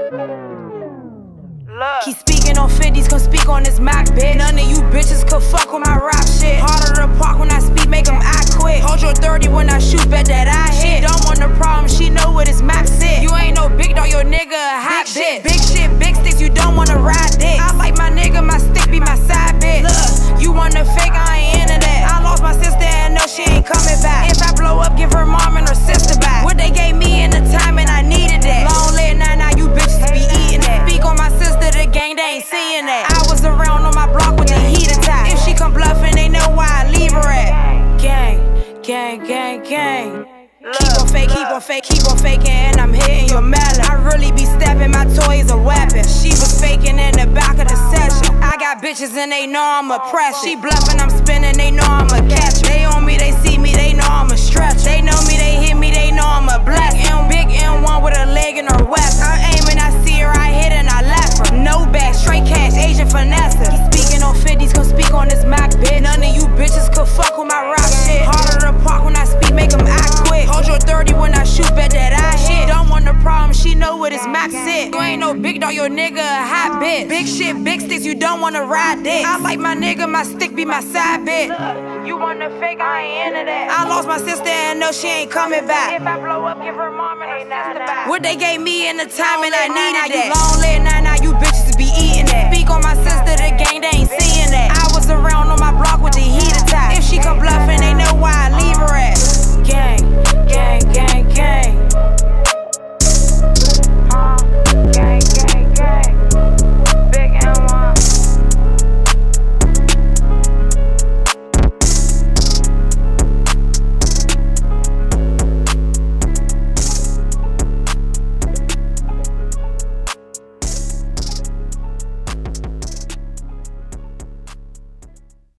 Keep speaking on 50s, come speak on this Mac, bitch. None of you bitches could fuck with my rap shit. Harder to park when I speak, make them act quick. Hold your 30 when I shoot, bet that I hit. Don't want the problem, she know what his Mac sit. You ain't no big dog, your nigga a hot bitch. Big shit, big sticks, you don't wanna ride dick. I like my nigga, my stick be my side bitch. Look, you wanna fake, I ain't into that. I lost my sister and no, she ain't coming back. If I blow up, give her mom and her sister back. What they gave me in the time and I needed that. Long live now you bitches be eating that. Speak on my sister, the gang, they ain't seeing that. I was around on my block with the heat attack. If she come bluffing, they know why I leave her at. Gang, gang, gang, gang. Keep on fake, keep on fake, keep on faking, and I'm hitting your melon. I really be stepping, my toy is a weapon. She was faking in the back of the session. I got bitches and they know I'm a press. She bluffing, I'm spinning, they know I'm a catch. They on me, they see me, they know I'm a stretch. They know me, they hit me, they know I'm a bless. Big M1 with a leg in her west. I'm aiming, I see her, I hit and I left her. No back, straight cash, Asian finesse. Keep speaking on 50s, come speak on this Mac, bitch. None of you bitches could fuck with my rap shit. Harder to park when I speak, make them act quick. Hold your 30 when I shoot, bet that I hit. Don't want the problem, she know what his Mac sit. You ain't no big dog, your nigga a hot bitch. Big shit, big sticks, you don't wanna ride dick. I like my nigga, my stick be my side bitch. You wanna fake, I ain't into that. I lost my sister and no, she ain't coming back. If I blow up, give her mom and her sister back. What they gave me in the time and I needed that. Long live now